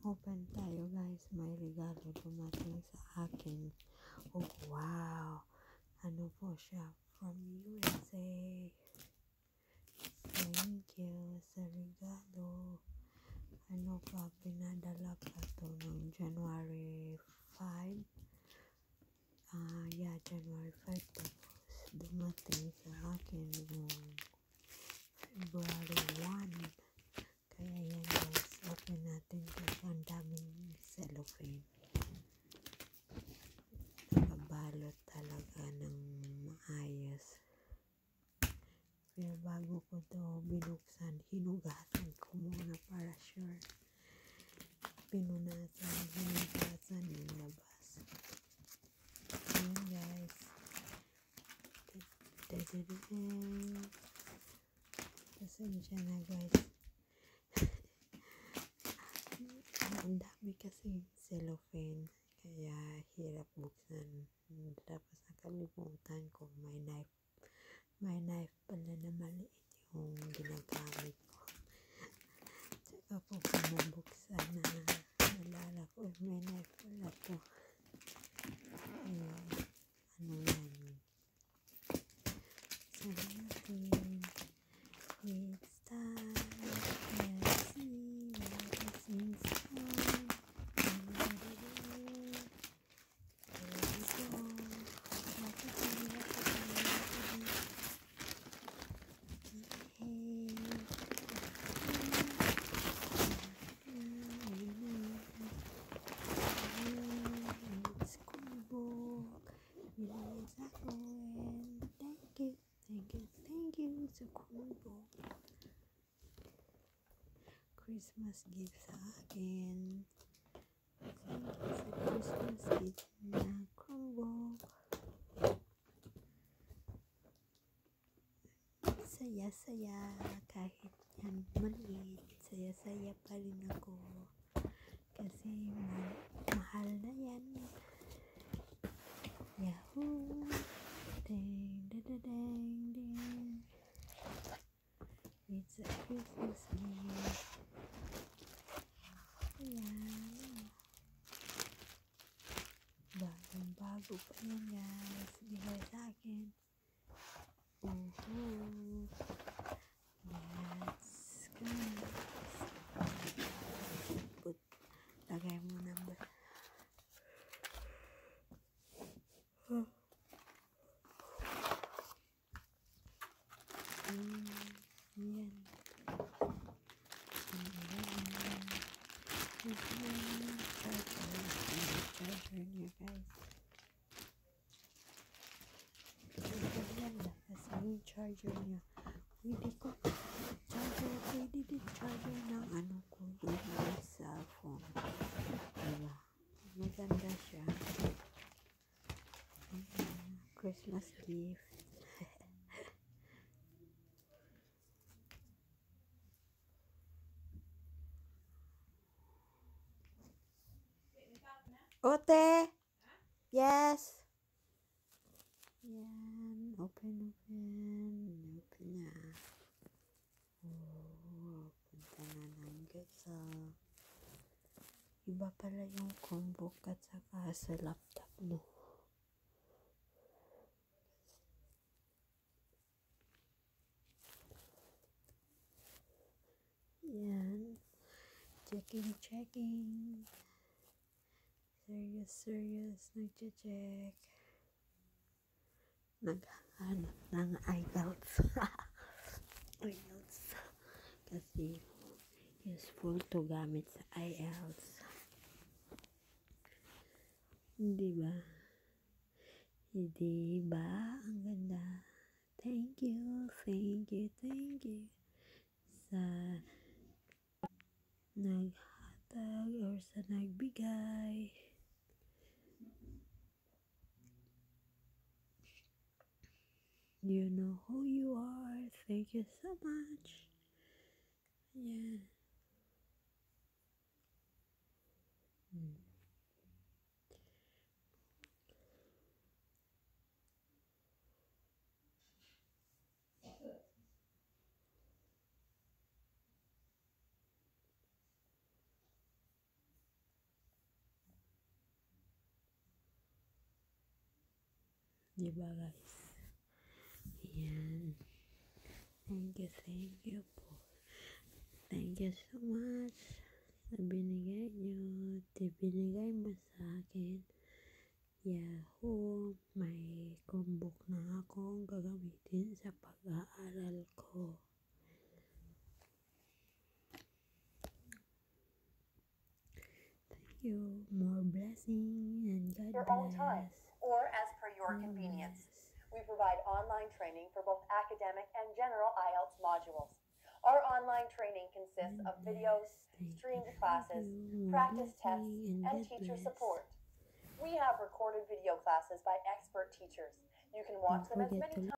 Open tayo guys, may regalo dumating sa akin. Oh wow! Ano po siya? From USA. Thank you sa regalo. Ano pa, pinadala pa to ng January 5. January 5 tapos dumating sa akin noong February 1. Kaya yan guys, open natin kasi ang daming cellophane. Nakabalot talaga ng maayos. Pero bago ko to binuksan, hinugasan ko muna para sure. Pinunasan, hinugasan yung labas. Ayan guys. Pasensya na guys. Ang dami kasi cellophane. Kaya hirap buksan. Tapos nakalimutan ko may knife. May knife pala na maliit yung ginagamit ko. Tsaka po bumubuksan na nalala ko may knife pala to. Ano yan? Sa natin. It's time. Let's see what's inside. It's Coolbook. Thank you, it's a Coolbook. Christmas gift sa akin. Thank you sa Christmas gift na Coolbook. Saya-saya kahit yan maliit. Saya-saya pa rin ako. Kasi mahal na yan. Yahoo! Ding, ding, ding, ding. It's a Christmas gift. Ayan. Bagong-bago pa yan guys. Bigay sa akin. Let's go. Lagay mo number. Yan. Charger niya guys. Yan lang kasi yung charger niya. Pwede din charger ng ano ko yung cellphone. Diba? Maganda siya. Christmas gift. Ote! Yes! Yan. Open na. Punta na ng gasa. Iba pala yung Chromebook at saka sa laptop mo. Yan. Checking. Serious. Nagche-check. Naghahanap ng IELTS. IELTS. Kasi useful to gamit sa IELTS. Diba? Ang ganda. Thank you sa naghatag or sa nagbigay. You know who you are. Thank you so much. Yeah. Di ba guys? Ayan. Thank you po. Thank you so much sa binigay mo sa akin. Yahoo! May Chromebook na akong gagamitin sa pag-aaral ko. Thank you. More blessing and God Your own time, bless. or as per your convenience. We provide online training for both academic and general IELTS modules. Our online training consists of videos, streamed classes, practice tests, and teacher support. We have recorded video classes by expert teachers. You can watch them as many times